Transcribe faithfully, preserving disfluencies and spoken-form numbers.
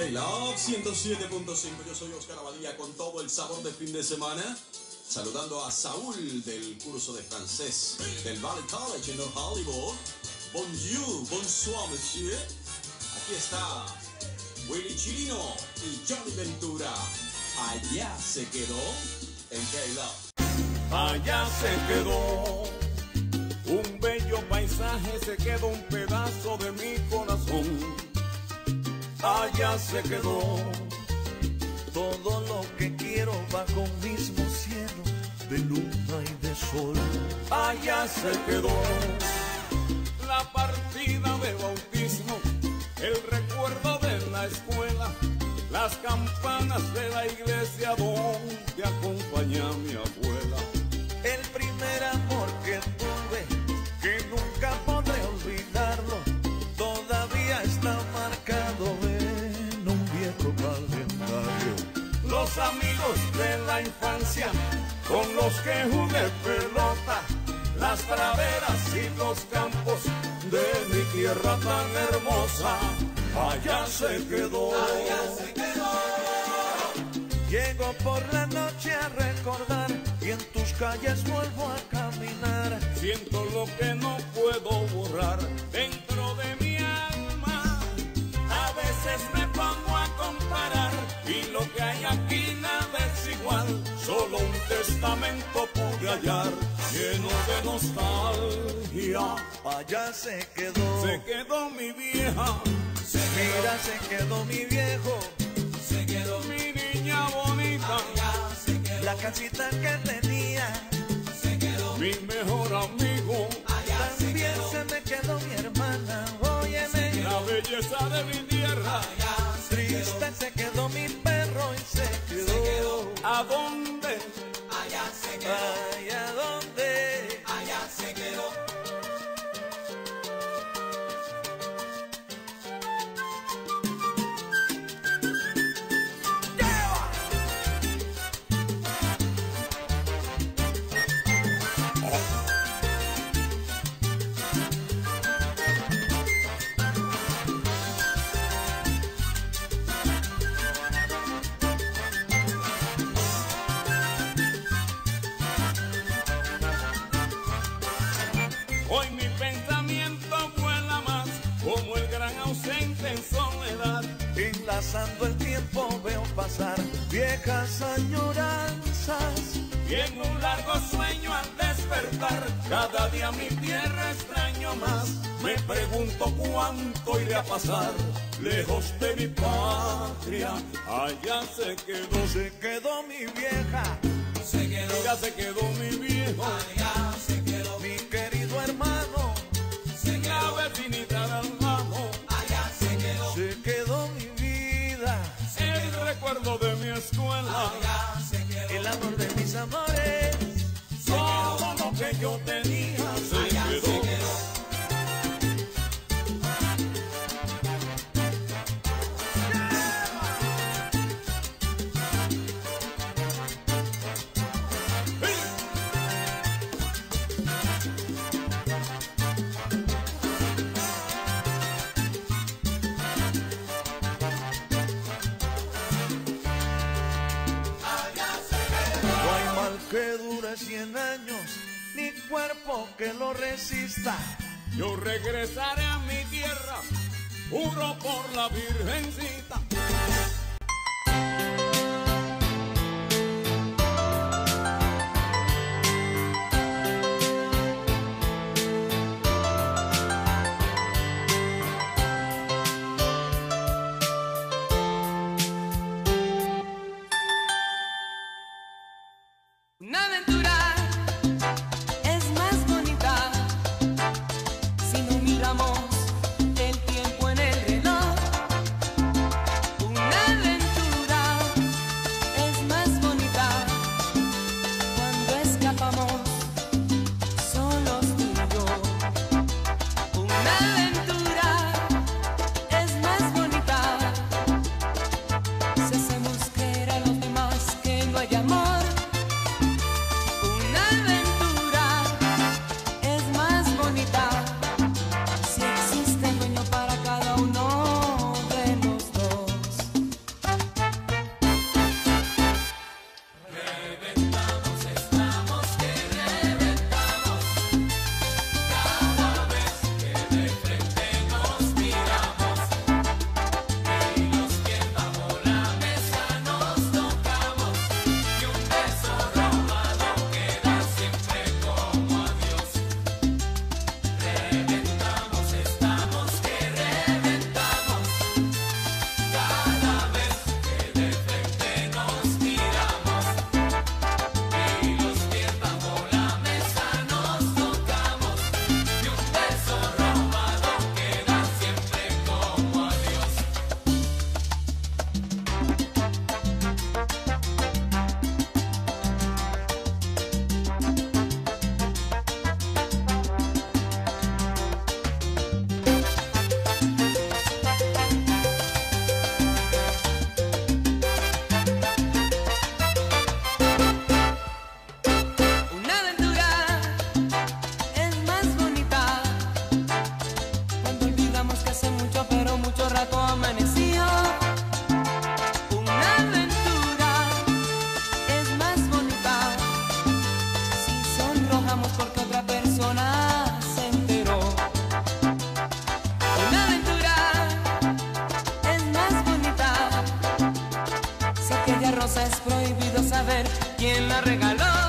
K-Love ciento siete punto cinco. Yo soy Oscar Abadía con todo el sabor de fin de semana. Saludando a Saúl del curso de francés del Valley College en North Hollywood. Bonjour, bonsoir, monsieur. Aquí está Willy Chirino y Johnny Ventura. Allá se quedó en K-Love. Allá se quedó un bello paisaje, se quedó un pedazo de mi corazón. Allá se quedó todo lo que quiero bajo un mismo cielo de luna y de sol. Allá se quedó la partida de bautismo, el recuerdo de la escuela, las campanas de la iglesia donde acompañé a mi abuela. El primer amor que tuve, que nunca podré olvidarlo, todavía está marcado en un viejo calendario. Los amigos de la infancia con los que jugué pelota, las praderas y los campos de mi tierra tan hermosa. Allá se quedó. Allá se quedó. Llego por la noche a recordar y en tus calles vuelvo a caminar. Siento lo que no puedo borrar dentro de mi alma. A veces me pongo a comparar y lo que hay aquí nada es igual. Solo un testamento pude hallar lleno de nostalgia. Allá se quedó. Se quedó mi vieja. Se Mira, quedó. se quedó mi viejo. Se quedó mi niña bonita. Allá se quedó. La casita que tenía. Se quedó mi mejor amigo. Allá también se, se me quedó mi hermana. Óyeme. La belleza de mi tierra. Allá se Triste quedó. se quedó mi perro y se quedó. Se quedó. ¿A dónde? Allá se quedó. ¿Allá dónde? Allá se quedó. Hoy mi pensamiento vuela más como el gran ausente en soledad. Enlazando el tiempo veo pasar viejas añoranzas. Y en un largo sueño al despertar, cada día mi tierra extraño más. Me pregunto cuánto iré a pasar lejos de mi patria. Allá se quedó, se quedó mi vieja. Se quedó, mira, se quedó mi viejo. Allá se quedó mi querido hermano. Se quedó la vecinita del lado. Allá se quedó. Se quedó mi vida. El recuerdo de mi escuela. Allá se quedó. El amor de mis amores. Todo lo que yo tenía se allá quedó. Se quedó. Que dure cien años, ni cuerpo que lo resista. Yo regresaré a mi tierra, juro por la Virgencita. Una aventura es más bonita si no miramos el tiempo en el reloj. Una aventura es más bonita cuando escapamos solos tú y yo. Una aventura es más bonita si hacemos creer a los demás que no hay amor. Si existe dueño para cada uno de los dos. rosa es prohibido saber quién la regaló.